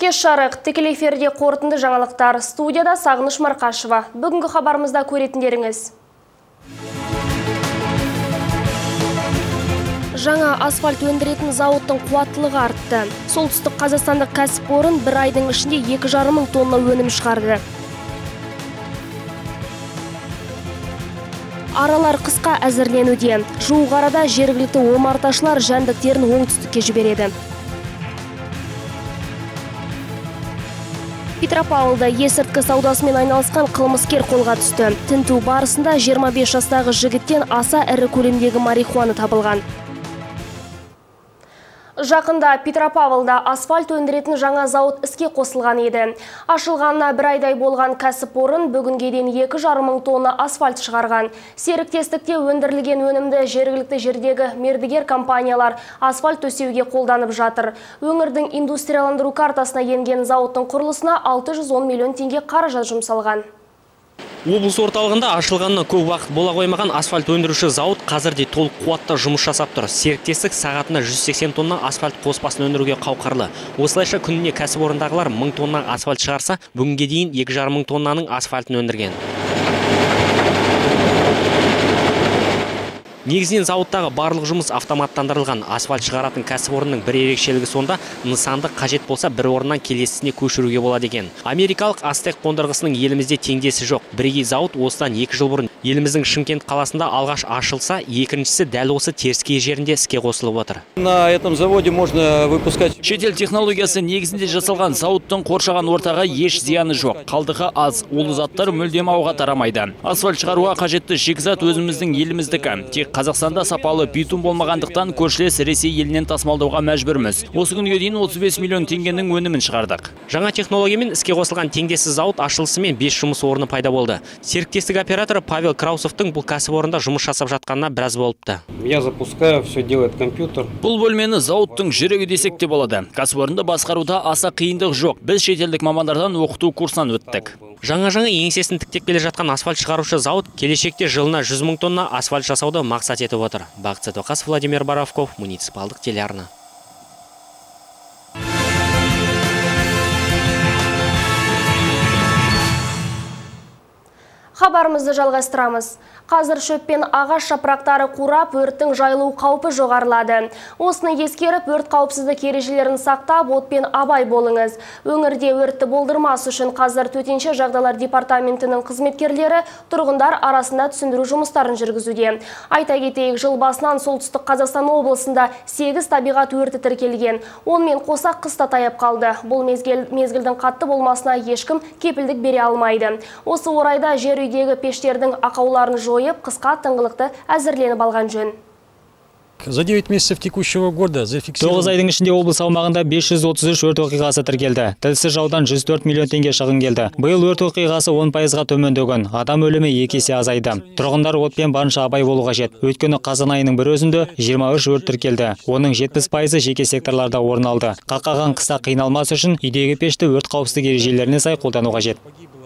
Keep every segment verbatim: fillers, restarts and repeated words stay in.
Кеш жарық, тікелей эфирде қорытынды жаңалықтар. Студияда Сағыныш Марқашева. Бүгінгі хабарымызда көретіндеріңіз. Жаңа асфальт өндіретін зауыттың қуаттылығы артты. Солтүстік Қазақстандық кәсіпорын бір айдың ішінде екі жарым мың тонна өнім шығарды. Аралар қысқа әзірленуде. Жуық арада жергілікті омарташылар жәндіктерін оңтүстікке жібереді. Петропавлда есірткі саудасымен айналысқан қылмыскер қолға түсті. Тінту барысында жиырма бес жастағы жігіттен аса ірі көлемдегі марихуана табылған. Жақында Петропавлда асфальт өндіретін жаңа зауыт іске қосылған еді. Ашылғанына бір айдай болған кәсіпорын бүгінге дейін екі жарым мың тонна асфальт шығарған. Серіктестікте өндірілген өнімді жергілікті жердегі мердігер компаниялар асфальт төсеуге қолданып жатыр. Өңірдің индустрияландыру картасына енген зауыттың құрылысына алты жүз он миллион теңге қаражат жұмсалған. Облыс орталығында ашылғанына көп уақыт бола қоймаған асфальт өндіруші зауыт қазірде толық қуатта жұмыс жасап тұр. Серіктестік сағатына жүз сексен тонна асфальт қоспасын өндіруге қауқарлы. Осылайша күніне кәсіпорындағылар мың тонна асфальт шығарса, бүгінге дейін екі жарым мың тоннаның асфальтын өндірген. Негізінен зауыттағы барлық жұмыс автоматтандырылған. Асфальт шығаратын кәсіпорынның бір ерекшелігі сонда, нысанды қажет болса бір орыннан келесісіне көшіруге болады екен. Америкалық Aztec қондырғысының елімізде теңдесі жоқ. Бірегей зауыт осыдан екі жыл бұрын еліміздің Шымкент қаласында алғаш ашылса, екіншісі дәл осы Теріскей жерінде іске қосылып отыр. На этом заводе можно выпускать. Шетел технологиясы негізінде жасалған зауыттың қоршаған ортаға еш зияны жоқ. Қалдығы аз, улы заттар мүлдем ауаға тарамайды. Асфальт шығаруға қажетті шикізат өзіміздің еліміздікі. Тек Қазақстанда сапалы битум болмағандықтан көршілес Ресей елінен тасымалдауға мәжбүрміз. Осы күнге дейін отыз бес миллион теңгенің өнімін шығардық. Жаңа технологиямен іске қосылған теңдессіз зауыт ашылысымен бес жұмыс орны пайда болды. Серіктестік операторы Павел Краусовтың бұл кәсіпорында жұмыс жасап жатқанына біраз болыпты. Я запускаю, все делает компьютер. Бұл бөлмені зауыттың жүрегі десек те болады. Кәсіпорынды басқаруда аса қиындық жоқ. Біз шетелдік мамандардан оқыту курсынан өттік. Жаңа-жаңа еңсесін тіктеп келе жатқан асфальт шығарушы зауыт келешекте жылына жүз мың тонна асфальт жасауды мақсат етіп отыр. Бақыт Сәтуақасов, Владимир Боровков, муниципалдық телеарна. Хабарымызды жалғастырамыз. Қазір шөппен ағаш жапырақтары қурап, өрттің жайылу қаупі жоғарылады. Осыны ескеріп, өрт қауіпсіздік ережелерін сақтап, отпен абай болыңыз. Өңірде өртті болдырмас үшін қазір төтенше жағдайлар департаментінің қызметкерлері тұрғындар арасында түсіндіру жұмыстарын жүргізуде. Айта кетейік, жыл басынан солтүстік Қазақстан облысында сегіз табиғат өрті тіркелген. Онымен қоса қыста таяп қалды. Бұл мезгіл, мезгілдің қатты болмасына ешкім кепілдік бере алмайды. Осы орайда жер үйдегі пештердің ақауларын жойып, қысқа тыңғылықты әзірленіп алған жөн. За девять месяцев текущего года зафиксировано. тоғыз айдың ішінде облыс аумағында бес жүз отыз үш өрт оқиғасы тіркелді. Тілсіз жаудан жүз төрт миллион теңге шығын келді. Биыл өрт оқиғасы он пайызға төмендеген. Адам өлімі екі есе азайды. Тұрғындар отпен барынша абай болу қажет. Өйткені қазан айының бір өзінде жиырма үш өрт тіркелді. Оның жетпіс пайызы жеке секторларда орын алды. Қақаған қыста қиналмас үшін үйдегі пешті өрт қауіпсіздік ережелеріне сай қолдану қажет.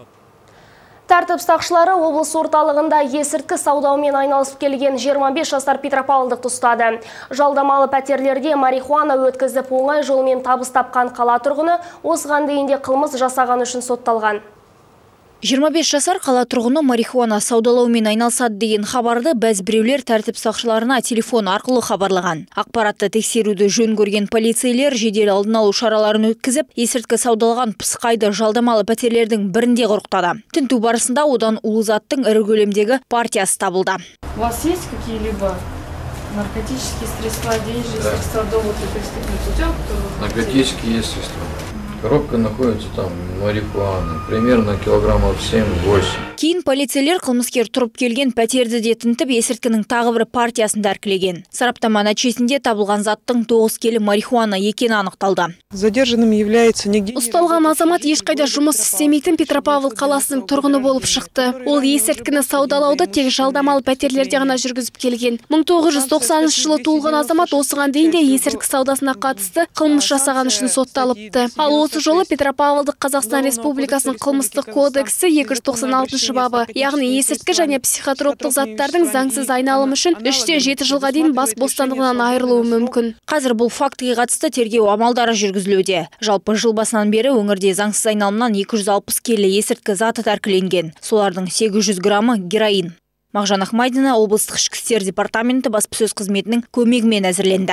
Тәртіп сақшылары облыс орталығында есірткі саудаумен айналысып келген жиырма бес жасар Петропавлдықты ұстады. Жалдамалы пәтерлерде марихуана өткізіп оңай жолмен табыс тапқан қала тұрғыны осыған дейін де қылмыс жасаған үшін сотталған. жиырма бес жасар қала тұрғыны марихуана саудалаумен айналысады деген хабарды біз біреулер тәртіп сақшыларына телефон арқылы хабарлаған. Ақпаратты тексеруді жөн көрген полицейлер жедел алдын алу шараларын өткізіп, есірткі саудалған пысқайды жалдамалы пәтерлердің бірінде құрықтады. Тінту барысында одан улы заттың ірі көлемдегі партиясы табылды. У вас есть какие-либо наркотические средства, денежные средства, доводы преступных путем? Наркотические есть средства. Коробка находится там марихуана, примерно килограммов семь-восемь. Кейін полицейлер қылмыскер тұрып келген пәтерді де тінтіп, есірткінің тағы бір партиясын тәркілеген. Сараптама нәтижесінде табылған заттың тоғыз келі марихуана екені анықталды. Задержанным является нигде. Ұсталған азамат ешқайда жұмыс істемейтін Петропавл қаласының тұрғыны болып шықты. Ол есірткіні саудалауды тек жалдамалы пәтерлерде ғана жүргізіп келген. мың тоғыз жүз тоқсаныншы жылы туылған азамат осыған дейін де есірткі саудасына қатысты қылмыс жасаған үшін сотталыпты. Ал осы жолы Петропавлдық Қазақстан Республикасының қылмыстық кодексі екі жүз тоқсан алтыншы тоғызыншы бабы, яғни есірткі және психотроптық заттардың заңсыз айналымы үшін үштен жеті жылға дейін бас бостандығынан айырылуы мүмкін. Қазір бұл фактіге қатысты тергеу амалдары жүргізілуде. Жалпы жыл басынан бері өңірде заңсыз айналымнан екі жүз алпыс келі есірткі заты тәркіленген. Солардың сегіз жүз граммы героин. Мағжан Ахмайдина, облыстық ішкі істер департаменті баспасөз қызметінің көмегімен әзірленді.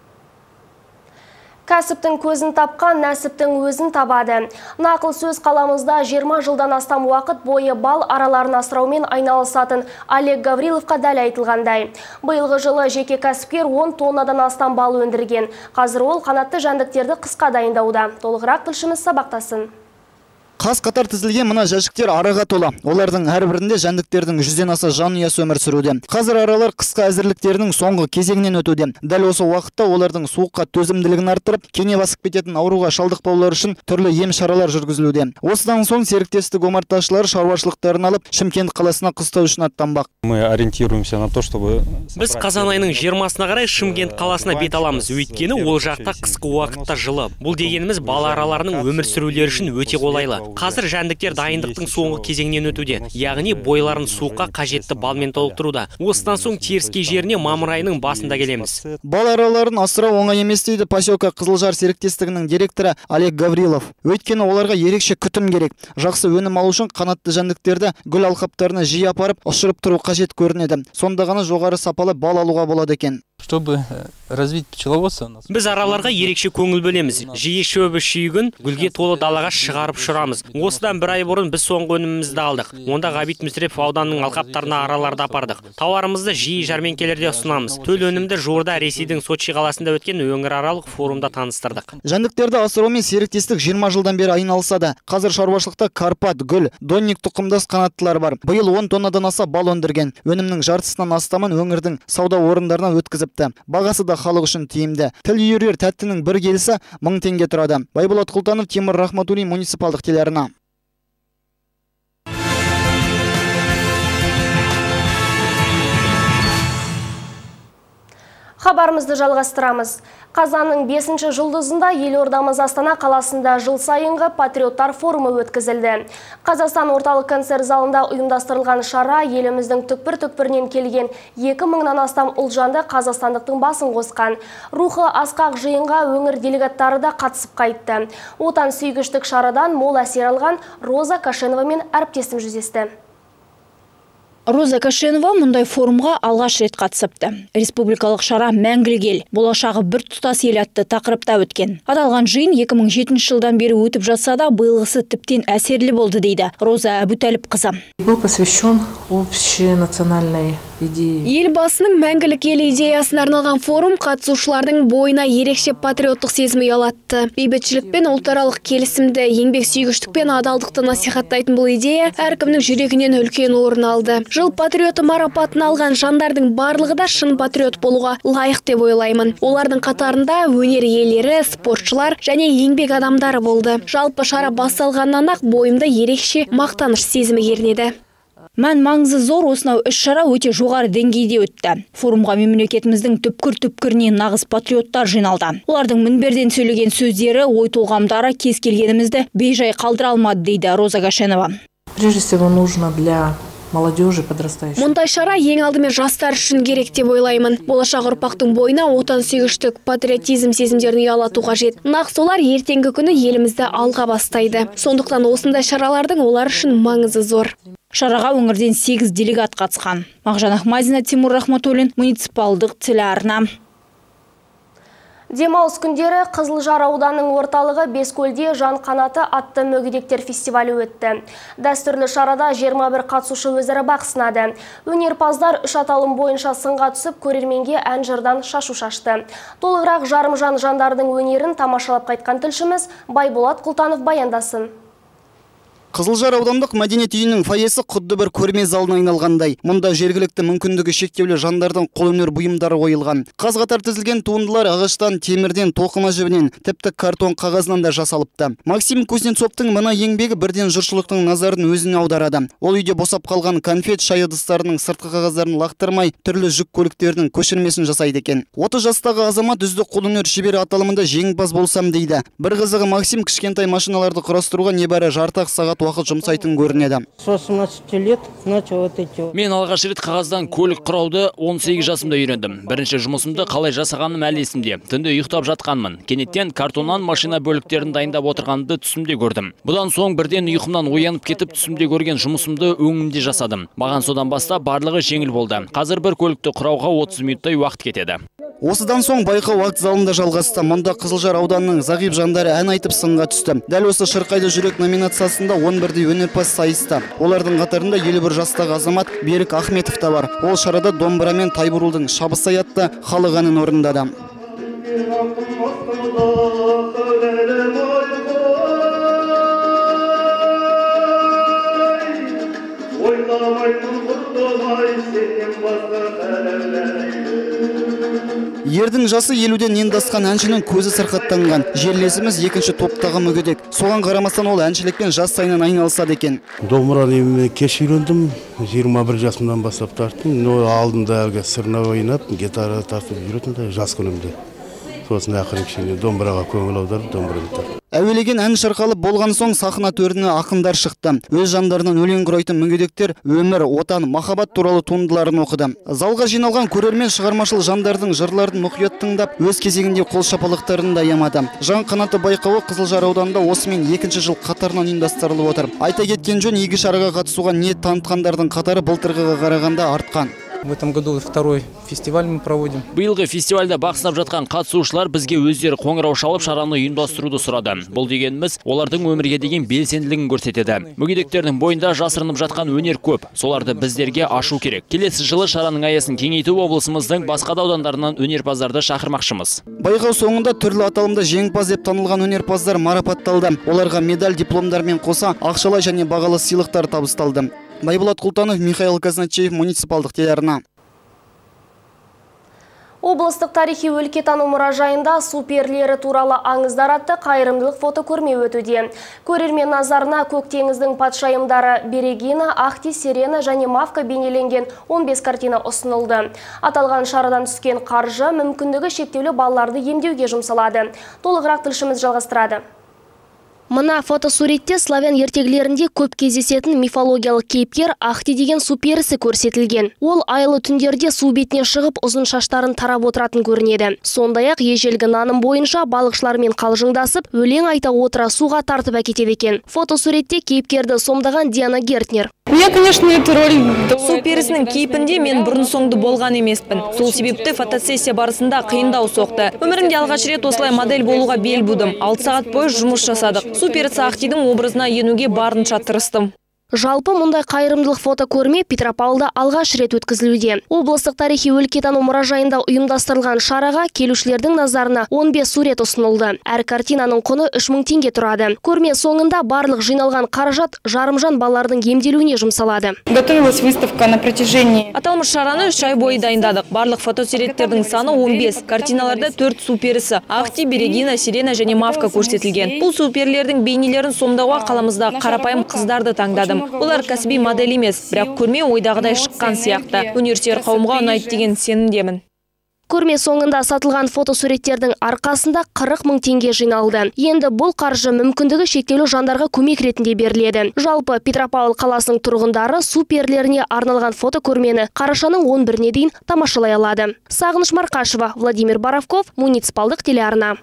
Кәсіптің көзін тапқан нәсіптің өзін табады. Нақыл сөз қаламызда жиырма жылдан астам уақыт бойы бал араларын асыраумен айналысатын Олег Гавриловқа дәл айтылғандай. Биылғы жылы жеке кәсіпкер он тоннадан астам бал өндірген. Қазір ол қанатты жәндіктерді қысқа дайындауда. Толығырақ тілшіміз сабақтасын. Қас қатар тізілген мына жәшіктер араға тола. Олардың әрбірінде жәндіктердің жүзден аса жанұясы өмір сүруде. Қазір аралар қысқа әзірліктерінің соңғы кезеңінен өтуде. Дәл осы уақытта олардың суыққа төзімділігін арттырып, кене басып кететін ауруға шалдықпаулар үшін түрлі ем шаралар жүргізілуде. Осыдан соң серіктестік омарташылары шаруашылықтарын алып, Шымкент қаласына қыстау үшін аттанбақ. Мы ориентируемся на то, чтобы Біз қазан айының жиырмасына қарай Шымкент қаласына бет аламыз. Өйткені ол жақта қысқы уақытта жылы. Бұл дегеніміз бал араларының өмір сүрулері үшін өте қолайлы. Қазір жәндіктер дайындықтың соңғы кезеңнен өтуде. Яғни бойларын суыққа қажетті балмен толықтыруда. Осыдан соң теріскей жеріне мамыр айының басында келеміз. Бал араларын асырау оңай емес дейді поселка Қызылжар серіктестігінің директоры Олег Гаврилов. Өйткені оларға ерекше күтім керек. Жақсы өнім алу үшін қанатты жәндіктерді гүл алқаптарына жиі апарып ұшырып тұру қажет көрінеді. Сонда ғана жоғары сапалы бал алуға болады екен. Чтобы развить пчеловодство. Біз араларға ерекше көңіл бөлеміз. Жиі шөбі шүйгін гүлге толы далаға шығарып ұшырамыз. Осыдан бір ай бұрын біз соңғы өнімімізді алдық. Онда Ғабит Мүсірепов ауданының алқаптарына араларды апардық. Тауарымызды жиі жәрмеңкелерде ұсынамыз. Төл өнімді жуырда Ресейдің Сочи қаласында өткен өңіраралық форумда таныстырдық. Жәндіктерді асырумен серіктестік жиырма жылдан бері айналысады. Қазір шаруашылықта карпат, гүл, донник тұқымдас қанаттылар бар. Биыл он тоннадан аса бал өндірген. Өнімнің жартысынан астамын өңірдің сауда орындарына өткізіп бағасы да халық үшін тиімді. Тіл үйірер тәттінің бір келісі мың теңге тұрады. Байболат Құлтанов, Темір Рахматуллин, муниципалдық телеарна. Хабарымызды жалғастырамыз. Қазанның бесінші жұлдызында елордамыз Астана қаласында жыл сайынғы патриоттар форумы өткізілді. Қазақстан орталық концерт залында ұйымдастырылған шара еліміздің түкпір-түкпірінен келген екі мыңнан астам ұлтжанды қазақстандықтың басын қосқан. Рухы асқақ жиынға өңір делегаттары да қатысып қайтты. Отан сүйгіштік шарадан мол әсер алған Роза Кашенова мен әріптесім жүздесті. Роза Кашенова мұндай форумға алғаш рет қатысыпты. Республикалық шара «Мәңгілік ел, болашағы бір тұтас ел» атты тақырыпта өткен. Аталған жиын екі мың жетінші жылдан бері өтіп жатса да, биылғысы тіптен әсерлі болды дейді Роза Әбутәліпқызы. Был посвящен общенациональной идее. Елбасының «Мәңгілік ел» идеясына арналған форум қатысушылардың бойына ерекше патриоттық сезім ұялатты. Бейбітшілік пен ұлтаралық келісімді, еңбек сүйгіштік пен адалдықты насихаттайтын бұл идея әркімнің жүрегінен үлкен орын алды. Жыл патриоты марапатын алған жандардың барлығы да шын патриот болуға лайық деп ойлаймын. Олардың қатарында өнер иелері, спортшылар және еңбек адамдары болды. Жалпы шара басталғаннан ақ бойымда ерекше мақтаныш сезімі кернеді. Мән маңызы зор осынау іс шара өте жоғары деңгейде өтті. Форумға мемлекетіміздің түпкір-түпкірінен нағыз патриоттар жиналды. Олардың мінберден сөйлеген сөздері, ой толғамдары кез келгенімізді бейжай қалдыра алмады дейді Роза Кашенова. Прежде всего нужно для молодежи, подрастающих. Мұндай шара ең алдымен жастар үшін керек деп ойлаймын. Болашақ ұрпақтың бойына отансүйгіштік, патриотизм сезімдерін ұялату қажет. Нақ солар ертеңгі күні елімізді алға бастайды. Сондықтан осындай шаралардың олар үшін маңызы зор. Шараға өңірден сегіз делегат қатысқан. Мағжан Ахмайдина, Темір Рахматуллин, муниципалдық телеарна. Демалыс күндері Қызылжар ауданының орталығы Бескөлде жан қанаты атты мүгедектер фестивалі өтті. Дәстүрлі шарада жиырма бір қатысушы өзара бақ сынады. Өнерпаздар үш аталым бойынша сынға түсіп, көрерменге ән жырдан шашу шашты. Толығырақ жарымжан жандардың өнерін тамашалап қайтқан тілшіміз Байболат Құлтанов баяндасын. Қызылжар аудандық мәдениет үйінің фойесі құдды бір көрме залына айналғандай. Мұнда жергілікті мүмкіндігі шектеулі жандардың қолөнер бұйымдары қойылған. Қаз-қатар тізілген туындылар ағаштан, темірден, тоқыма жібінен, тіпті картон қағазынан да жасалыпты. Максим Кузнецовтың мына еңбегі бірден жұртшылықтың назарын өзіне аударады. Ол үйде босап қалған конфет, шай ыдыстарының сыртқы қағаздарын лақтырмай, түрлі жүк көліктерінің көшірмесін жасайды екен. отыз жастағы азамат үздік қолөнер шебері аталымында жеңімпаз болсам дейді. Бір қызығы Максим кішкентай машиналарды құрастыруға небәрі жарты сағат уақыт жұмсайтын көрінеді. Мен алғаш рет қағаздан көлік құрауды он сегіз жасымда үйрендім. Бірінші жұмысымды қалай жасағаным әлі есімде. Түнде ұйықтап жатқанмын. Кенеттен картоннан машина бөліктерін дайындап отырғанды түсімде көрдім. Бұдан соң бірден ұйқымнан оянып кетіп түсімде көрген жұмысымды өңімде жасадым. Маған содан бастап барлығы жеңіл болды. Қазір бір көлікті құрауға отыз минуттай уақыт кетеді. Осыдан соң байқау акт залында жалғасты. Мұнда Қызылжар ауданының зағип жандары ән айтып сынға түсті. Дәл осы Шырқайды жүрек номинациясында он бірдей өнерпаз сайысты. Олардың қатарында елу бір жастағы азамат Берік Ахметов та бар. Ол шарада домбыра мен Тайбурулдың Шабысай атты халық әнін орындады. Ердің жасы елуден енді асқан әншінің көзі сырқаттанған. Жерлесіміз екінші топтағы мүгедек. Соған қарамастан ол әншілікпен жас сайыннан айналысады екен. Домбыраны кеш үйрендім, жиырма бір жасымнан бастап тарттым. Алдында әлгі сырна ойнап, гитара тартып жүретін жас күнімде. Сосын ақырын кішкене домбыраға көңіл аударып, домбыраны тарттым. Әуелеген ән шырқалып болған соң сахна төріне ақындар шықты. Өз жандарынан өлең құрайтын мүгедектер өмір, отан, махаббат туралы туындыларын оқыды. Залға жиналған көрермен шығармашыл жандардың жырларын мұқият тыңдап, өз кезегінде қол шапалақтарын да аямады. Жан қанаты байқауы Қызылжар ауданында осымен екінші жыл қатарынан ұйымдастырылып отыр. Айта кеткен жөн, игі шараға қатысуға ниет танытқандардың қатары былтырғыға қарағанда артқан. В этом году второй фестиваль мы проводим. Биылғы фестивальда бақ сынап жатқан қатысушылар бізге өздері қоңырау шалып шараны ұйымдастыруды сұрады. Бұл дегеніміз олардың өмірге деген белсенділігін көрсетеді. Мүгедектердің бойында жасырынып жатқан өнер көп. Соларды біздерге ашу керек. Келесі жылы шараның аясын кеңейтіп облысымыздың басқа да аудандарынан өнерпаздарды шақырмақшымыз. Байқау соңында түрлі аталымда жеңімпаз деп танылған өнерпаздар марапатталды. Оларға медаль, дипломдармен қоса ақшалай және бағалы сыйлықтар табысталды. Байболат Құлтанов, Михаил Казначеев, муниципалдық телеарна. Облыстық тарихи өлкетану мұражайында су перілері туралы аңыздар атты қайырымдылық фотокөрме өтуде. Көрермен назарына көк теңіздің патшайымдары Берегина, Ахти, Сирена және Мавка бейнеленген он бес картина ұсынылды. Аталған шарадан түскен қаржы мүмкіндігі шектеулі балаларды емдеуге жұмсалады. Толығырақ тілшіміз жалғастырады. Мына фотосуретте славян ертегілерінде көп кездесетін мифологиялық кейіпкер Ахти деген су перісі көрсетілген. Ол айлы түндерде су бетіне шығып ұзын шаштарын тарап отыратын көрінеді. Сондай-ақ ежелгі наным бойынша балықшылармен қалжыңдасып, өлең айта отыра суға тартып әкетеді екен. Фотосуретте кейіпкерді сомдаған Диана Гертнер. Я, конечно, эту роль... Су перісінің кейпінде мен бұрын соңды болған емеспін. Сол себепті фотосессия барысында қиындау соқты. Өмірімде алғаш рет осылай модель болуға бел будым. алты сағат бойы жұмыс жасадық. Су перісі Ахтидің образына енуге барынша тырыстым. Жалпы мұндай қайырымдылық фотокөрме Петропавлда алғаш рет өткізілуде. Облыстық тарихи өлкетану мұражайында ұйымдастырылған шараға келушілердің назарына он бес сурет ұсынылды. Әр картинаның құны үш мың теңге тұрады. Көрме соңында барлық жиналған қаражат жарымжан балалардың емделуіне жұмсалады. Готовилась выставка на протяжении. Аталмыш шараны үш ай бойы дайындадық. Барлық фотосуреттердің саны он бес. Картиналарда төрт су перісі Ахти, Берегина, Сирена және Мавка көрсетілген. Бұл су перілердің бейнелерін сомдауға қаламызда қарапайым қыздарды таңдадым. Олар кәсіби модель емес, бірақ көрме ойдағыдай шыққан сияқты. Өнерсүйер қауымға ұнайды деген сенімдемін. Көрме соңында сатылған фотосуреттердің арқасында қырық мың теңге жиналды. Енді бұл қаржы мүмкіндігі шектеулі жандарға көмек ретінде беріледі. Жалпы Петропавл қаласының тұрғындары су перілеріне арналған фотокөрмені қарашаның он біріне дейін тамашалай алады. Сағыныш Марқашева, Владимир Боровков, муниципалдық телеарна.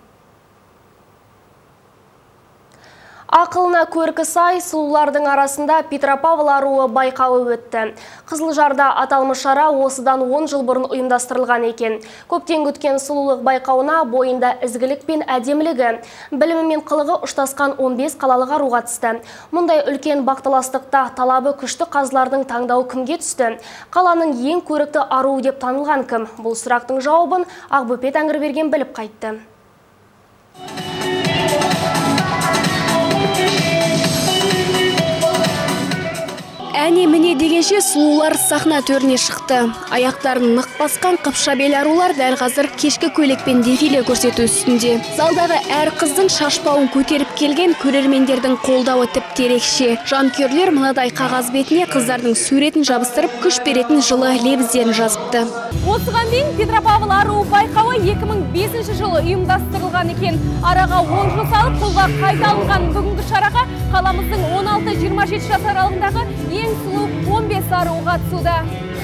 Ақылына көркі сай сұлулардың арасында Петропавл аруы байқауы өтті. Қызылжарда аталмыш шара осыдан он жыл бұрын ұйымдастырылған екен. Көптен күткен сұлулық байқауына бойында ізгілік пен әдемілігі, білімі мен қылығы ұштасқан он бес қалалық ару қатысты. Мұндай үлкен бақталастықта талабы күшті қазылардың таңдауы кімге түсті? Қаланың ең көрікті ару деп танылған кім? Бұл сұрақтың жауабын Ақбөпет Әңгірберген біліп қайтты. Ән Әне міне дегенше сұлулар сахна төріне шықты. Аяқтарын нық басқан қыпша бел арулар дәл қазір кешкі көйлекпен дефиле көрсету үстінде. Залдағы әр қыздың шашпауын көтеріп келген көрермендердің қолдауы тіпті ерекше. Жанкүйерлер мынадай қағаз бетіне қыздардың суретін жабыстырып күш беретін жылы лебіздерін жазыпты. Осыған дейін Петропавл аруы байқауы екі мың бесінші жылы ұйымдастырылған екен. Араға он жыл салып қолға қайта алынған бүгінгі шараға қаламыздың он алты жиырма жеті жас аралығындағы ең сұлу он бес аруы қатысуда.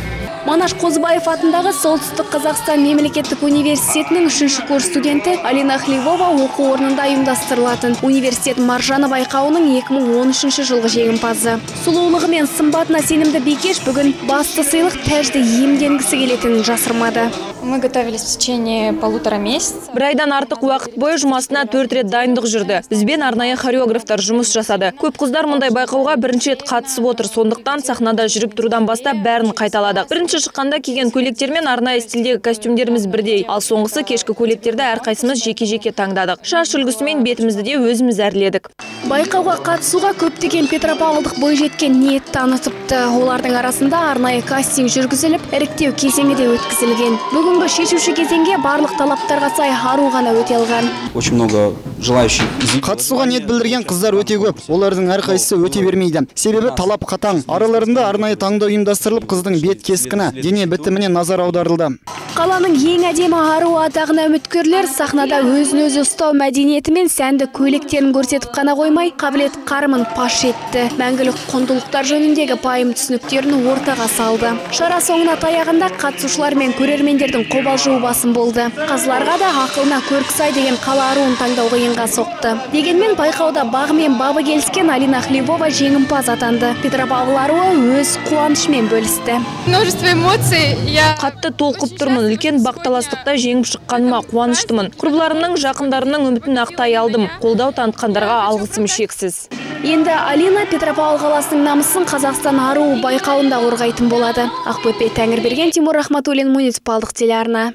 Манаш Қозыбаев атындағы Солтүстік Қазақстан мемлекеттік университетінің үшінші курс студенті Алина Хлевова оқу орнында ұйымдастырылатын университет маржаны байқауының екі мың он үшінші жылғы жеңімпазы. Сұлулығы мен сымбатына сенімді Бикеш бүгін басты сыйлық тәжді иемденгісі келетінін жасырмады. Мы готовились в течение полутора месяца. Бір айдан артық уақыт бойы жұмасына төрт рет дайындық жүрді. Бізбен арнайы хореографтар жұмыс жасады. Көп қыздар мұндай байқауға бірінші рет қатысып отыр. Сондықтан сахнада жүріп тұрудан бастап бәрін қайталадық. Бірінші шыққанда киген көйлектермен арнайы стильдегі костюмдеріміз бірдей. Ал соңғысы кешкі көйлектерді әрқайсымыз жеке-жеке таңдадық. Шаш үлгісімен бетімізді де өзіміз әрледік. Байқауға қатысуға көптеген петропавлдық бойжеткен ниет танытыпты. Олардың арасында арнайы кастинг жүргізіліп, іріктеу кезеңі де өткізілген. Бүгінгі шешуші кезеңге барлық талаптарға сай ару ғана өте алған. Очень много желающих. Қатысуға ниет білдірген қыздар өте көп. Олардың әрқайсысы өте бермейді. Себебі талап қатаң. Араларында арнайы таңдау ұйымдастырылып, қыздың бет кескіні, дене бітіміне назар аударылды. Қаланың ең әдемі аруы атағына үміткерлер сахнада өзін өзі ұстау мәдениеті мен сәнді көйлектерін көрсетіп қана қоймай, қабілет қарымын паш етті. Мәңгілік құндылықтар жөніндегі пайым түсініктерін ортаға салды. Шара соңына таяғында қатысушылар мен көрермендердің қобалжуы басым болды. Қазыларға да ақылына көркі сай деген қала аруын таңдау қиынға соқты. Дегенмен байқауда бағы мен бабы келіскен Алина Хлебова жеңімпаз атанды. Петропавл аруы өз қуанышымен бөлісті. Множество эмоций. Я қатты толқып тұрмын. Үлкен бақталастықта жеңіп шыққаныма қуаныштымын. Құрбыларымның, жақындарымның үмітін ақтай алдым. Қолдау танытқандарға алғысым шексіз. Енді Алина Петропавл қаласының намысын Қазақстан аруы байқауында қорғайтын болады. Ақбөпе Тәңірберген, Тимур Рахматуллин, муниципалдық телеарна.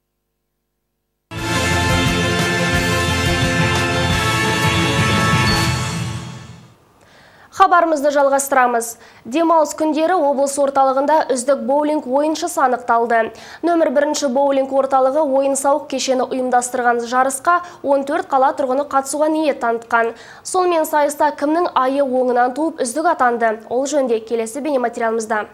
Хабарымызды жалғастырамыз. Демалыс күндері облыс орталығында үздік боулинг ойыншысы анықталды. Нөмір бірінші боулинг орталығы ойын-сауық кешені ұйымдастырған жарысқа он төрт қала тұрғыны қатысуға ниет танытқан. Сонымен сайыста кімнің айы оңынан туып үздік атанды? Ол жөнде келесі бейнематериалымызда.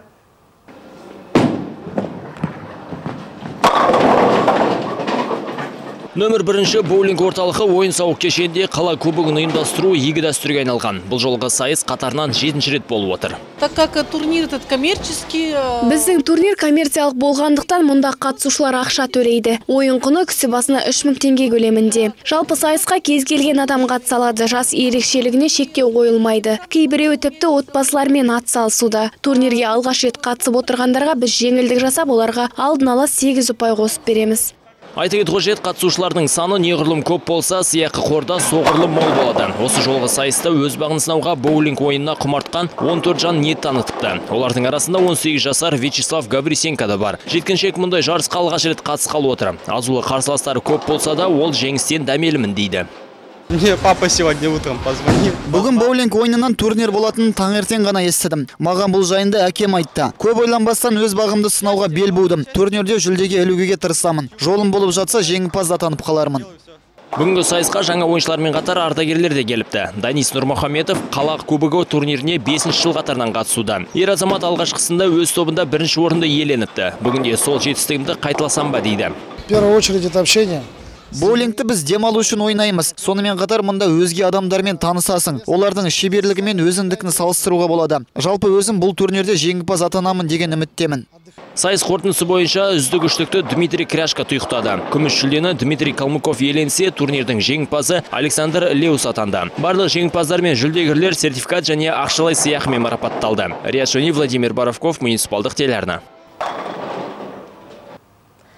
Нөмір бірінші боулинг орталығы ойын-сауық кешенде қала кубогын ұйымдастыру игі дәстүрге айналған. Бұл жолғы сайыс қатарынан жетінші рет болып отыр. Так как турнир этот коммерческий. Біздің турнир коммерциялық болғандықтан мұнда қатысушылар ақша төлейді. Ойын құны кісі басына үш мың теңге көлемінде. Жалпы сайысқа кез келген адам қатыса алады. Жас ерекшелігіне шектеу қойылмайды. Кейбіреуі тіпті отбасылармен атсалысуда. Турнирге алғаш рет қатысып отырғандарға біз жеңілдік жасап, оларға алдын ала сегіз ұпай қосып береміз. Айта кету қажет, қатысушылардың саны неғұрлым көп болса, сыйақы қорда соғұрлым мол болады. Осы жолғы сайыста өз бағын сынауға боулинг ойынына құмартқан он төрт жан ниет танытыпты. Олардың арасында он сегіз жасар Вячеслав Гаврисенко да бар. Жеткіншек мұндай жарысқа алғаш рет қатысқалы отыр. Азулы қарсыластары көп болса да, ол жеңістен дәмелімін дейді. Мне папа сегодня утром позвонил. Бүгін боулинг ойынынан турнир болатын таңертең ғана естідім. Маған бұл жайында әкем айтты. Көп ойланбастан өз бағымды сынауға бел будым. Турнирде жүлдеге ілігуге тырысамын. Жолым болып жатса жеңімпаз атанып қалармын. Бүгінгі сайысқа жаңа ойыншылармен қатар ардагерлер де келіпті. Данис Нұрмұхаметов қала кубогы турниріне бесінші жыл қатарынан қатысуда. Ер азамат алғашқысында өз тобында бірінші орынды иеленіпті. Бүгінде сол жетістігімді қайталасам ба дейді. В первую очередь это общение. Боулингті біз демалу үшін ойнаймыз. Сонымен қатар мұнда өзге адамдармен танысасың. Олардың шеберлігімен өзіңдікні салыстыруға болады. Жалпы өзім бұл турнирде жеңімпаз атанамын деген үміттемін. Сайыс қорытындысы бойынша үздік үштікті Дмитрий Кряшко тұйықтады. Күміс жүлдені Дмитрий Калмыков иеленсе, турнирдің жеңімпазы Александр Леус атанды. Барлық жеңімпаздар мен жүлдегерлер сертификат және ақшалай сыйақымен марапатталды. Риат Шони, Владимир Боровков, муниципалдық телеарна.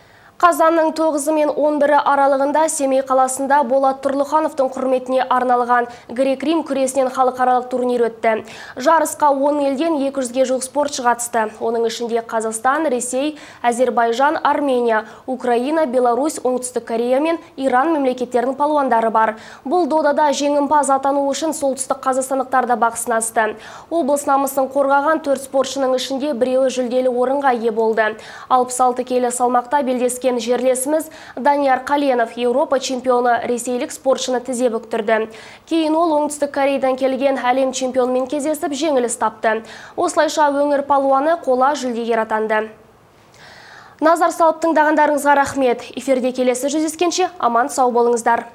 Қазанның тоғызы мен он бірі аралығында Семей қаласында Болат Тұрлыхановтың құрметіне арналған грек-рим күресінен халықаралық турнир өтті. Жарысқа он елден екі жүзге жуық спортшы қатысты. Оның ішінде Қазақстан, Ресей, Әзербайжан, Армения, Украина, Беларусь, Оңтүстік Корея мен Иран мемлекеттерінің палуандары бар. Бұл додада жеңімпаз атану үшін солтүстік қазақстандықтарда бақ сынасты. Облыс намысын қорғаған төрт спортшының ішінде біреуі жүлделі орынға ие болды. алпыс алты келі салмақта белдескен жерлесіміз Данияр Қаленов Еуропа чемпионы ресейлік спортшыны тізе бүктірді. Кейін ол Оңтүстік Кореядан келген әлем чемпионымен кездесіп жеңіліс тапты. Осылайша өңір палуаны қола жүлдегер атанды. Назар салып тыңдағандарыңызға рахмет. Эфирде келесі жүздескенше аман сау болыңыздар.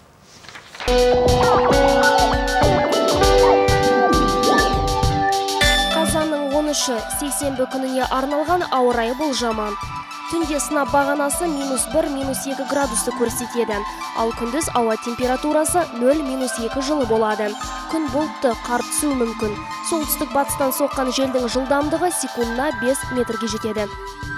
Қазанның он үші сейсенбі күніне арналған ауа райы болжамы. Түнде сынап бағанасы минус бір минус екі градусты көрсетеді. Ал күндіз ауа температурасы нөл минус екі жылы болады. Күн бұлтты, қар түсуі мүмкін. Солтүстік батыстан соққан желдің жылдамдығы секундына бес метрге жетеді.